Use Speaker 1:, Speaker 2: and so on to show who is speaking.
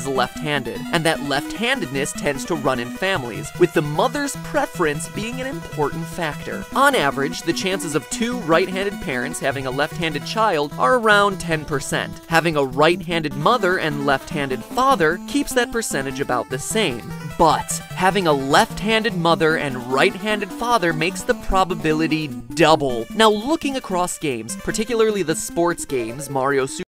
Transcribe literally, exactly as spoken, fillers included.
Speaker 1: is left-handed, and that left-handedness tends to run in families, with the mother's preference being an important factor. On average, the chances of two right-handed parents having a left-handed child are around ten percent. Having a right-handed mother and left-handed father keeps that percentage about the same. But having a left-handed mother and right-handed father makes the probability double. Now, looking across games, particularly the sports games, Mario Super